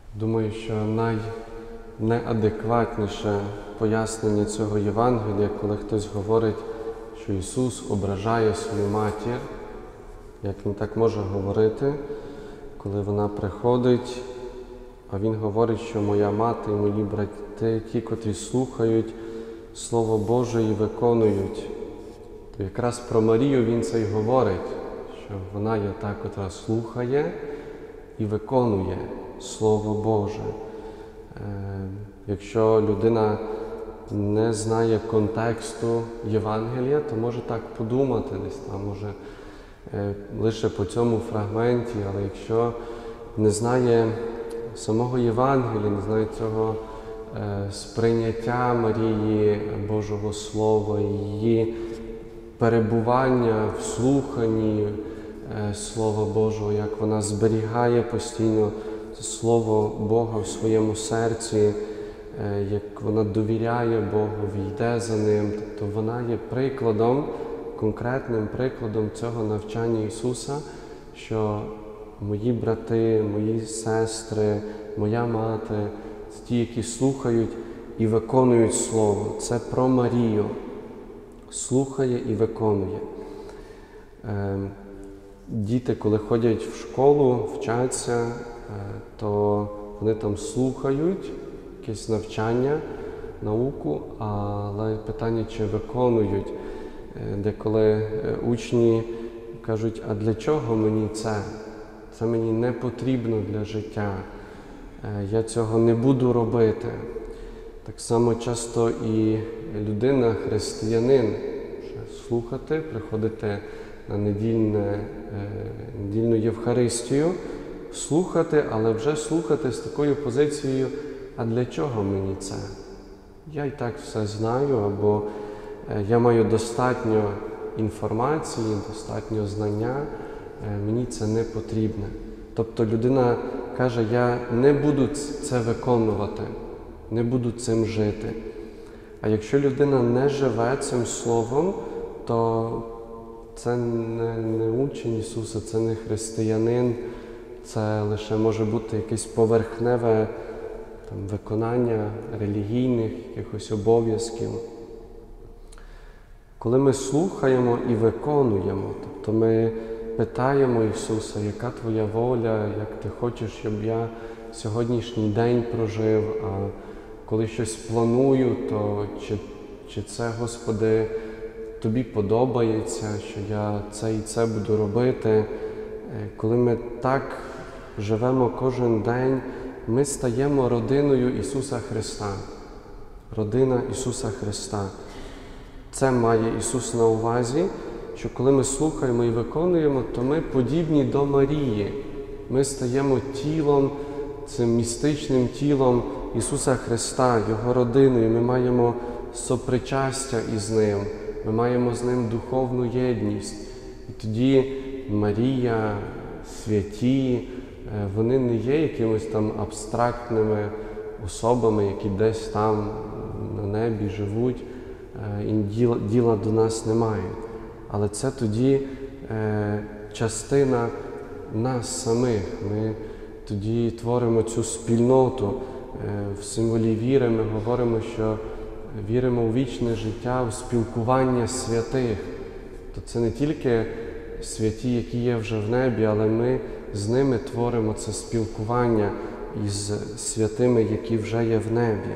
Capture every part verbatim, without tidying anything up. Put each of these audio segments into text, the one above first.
Думаю, що найнеадекватніше пояснення цього Євангелія, коли хтось говорить, що Ісус ображає свою матір, як Він так може говорити, коли вона приходить, а Він говорить, що моя мати і мої брати, ті, котрі слухають Слово Боже і виконують. То якраз про Марію Він це й говорить, що вона є та, котра слухає і виконує Слово Боже. Е, якщо людина не знає контексту Євангелія, то може так подумати десь там, може е, лише по цьому фрагменті, але якщо не знає самого Євангелія, не знає цього е, сприйняття Марії, Божого Слова, її перебування в слуханні е, Слова Божого, як вона зберігає постійно Слово Бога в своєму серці, як вона довіряє Богу, йде за Ним. Тобто вона є прикладом, конкретним прикладом цього навчання Ісуса, що мої брати, мої сестри, моя мати, це ті, які слухають і виконують Слово. Це про Марію. Слухає і виконує. Діти, коли ходять в школу, вчаться, то вони там слухають якесь навчання, науку, але питання, чи виконують. Деколи учні кажуть, а для чого мені це? Це мені не потрібно для життя. Я цього не буду робити. Так само часто і людина, християнин, слухати, приходити на недільне, недільну Євхаристію, слухати, але вже слухати з такою позицією, а для чого мені це? Я і так все знаю, або я маю достатньо інформації, достатньо знання, мені це не потрібне. Тобто людина каже, я не буду це виконувати, не буду цим жити. А якщо людина не живе цим словом, то це не, не учень Ісуса, це не християнин, це лише може бути якесь поверхневе там, виконання релігійних якихось обов'язків. Коли ми слухаємо і виконуємо, тобто ми питаємо Ісуса, яка Твоя воля, як Ти хочеш, щоб я сьогоднішній день прожив, а коли щось планую, то чи, чи це, Господи, Тобі подобається, що я це і це буду робити. Коли ми так живемо кожен день, ми стаємо родиною Ісуса Христа. Родина Ісуса Христа. Це має Ісус на увазі, що коли ми слухаємо і виконуємо, то ми подібні до Марії. Ми стаємо тілом, цим містичним тілом Ісуса Христа, Його родиною. Ми маємо сопричастя із Ним. Ми маємо з Ним духовну єдність. І тоді Марія, святі, вони не є якимось там абстрактними особами, які десь там на небі живуть, і діла, діла до нас не мають. Але це тоді е, частина нас самих. Ми тоді творимо цю спільноту. Е, в символі віри ми говоримо, що віримо у вічне життя, у спілкування святих. То це не тільки святі, які є вже в небі, але ми з ними творимо це спілкування із святими, які вже є в небі.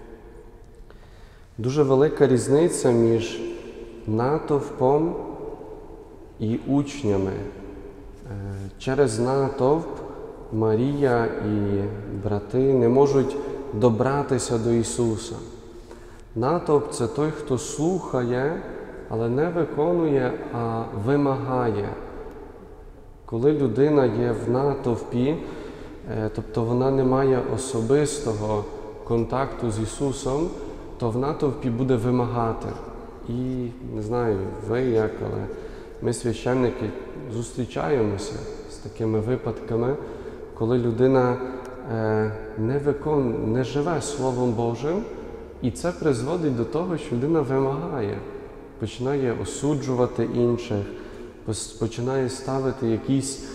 Дуже велика різниця між натовпом і учнями. Через натовп Марія і брати не можуть добратися до Ісуса. Натовп – це той, хто слухає, але не виконує, а вимагає. Коли людина є в натовпі, тобто вона не має особистого контакту з Ісусом, то в натовпі буде вимагати. І, не знаю, ви як, але ми, священники, зустрічаємося з такими випадками, коли людина не виконує, не живе Словом Божим, і це призводить до того, що людина вимагає, починає осуджувати інших, починає ставити якісь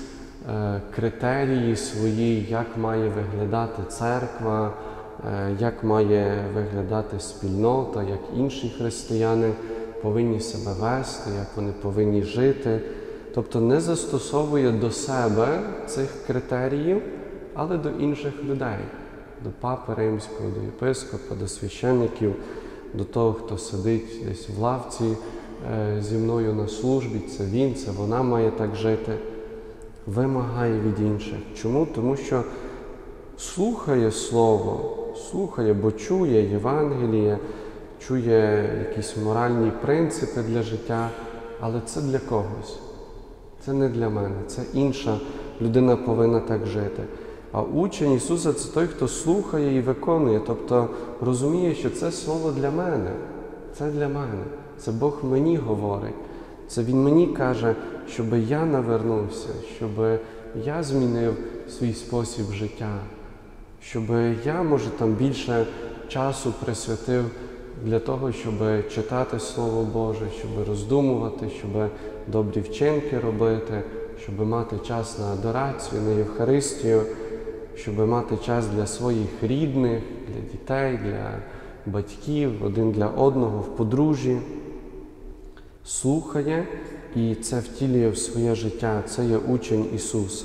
критерії свої, як має виглядати церква, як має виглядати спільнота, як інші християни повинні себе вести, як вони повинні жити. Тобто не застосовує до себе цих критеріїв, але до інших людей, до папи римського, до єпископа, до священників, до того, хто сидить десь в лавці зі мною на службі, це він, це вона має так жити. Вимагає від інших. Чому? Тому що слухає Слово, слухає, бо чує Євангеліє, чує якісь моральні принципи для життя, але це для когось. Це не для мене, це інша людина повинна так жити. А учень Ісуса – це той, хто слухає і виконує, тобто розуміє, що це Слово для мене, це для мене, це Бог мені говорить. Це Він мені каже, щоб я навернувся, щоб я змінив свій спосіб життя, щоб я, може, там більше часу присвятив для того, щоб читати Слово Боже, щоб роздумувати, щоб добрі вчинки робити, щоб мати час на адорацію, на Євхаристію, щоб мати час для своїх рідних, для дітей, для батьків, один для одного, в подружжі. Слухає і це втілює в своє життя. Це є учень Ісуса.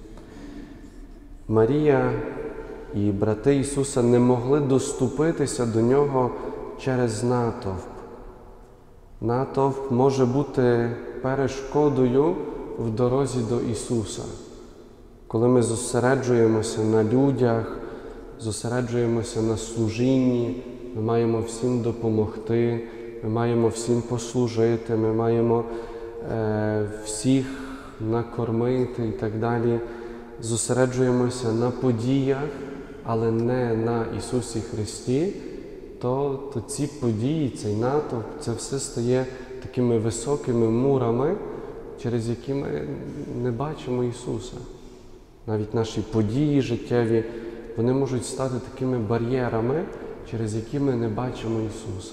Марія і брати Ісуса не могли доступитися до Нього через натовп. Натовп може бути перешкодою в дорозі до Ісуса. Коли ми зосереджуємося на людях, зосереджуємося на служінні, ми маємо всім допомогти, ми маємо всім послужити, ми маємо е, всіх накормити і так далі. Зосереджуємося на подіях, але не на Ісусі Христі, то, то ці події, цей натовп, це все стає такими високими мурами, через які ми не бачимо Ісуса. Навіть наші події життєві, вони можуть стати такими бар'єрами, через які ми не бачимо Ісуса.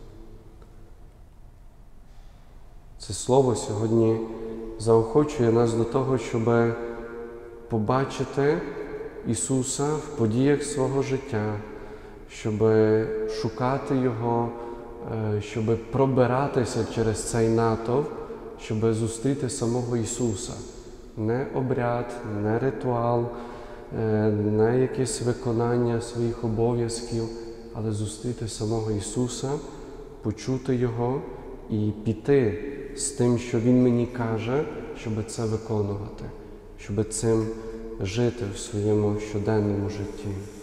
Це слово сьогодні заохочує нас до того, щоб побачити Ісуса в подіях свого життя, щоб шукати Його, щоб пробиратися через цей натовп, щоб зустріти самого Ісуса. Не обряд, не ритуал, не якесь виконання своїх обов'язків, але зустріти самого Ісуса, почути Його і піти з тим, що Він мені каже, щоб це виконувати, щоб цим жити в своєму щоденному житті.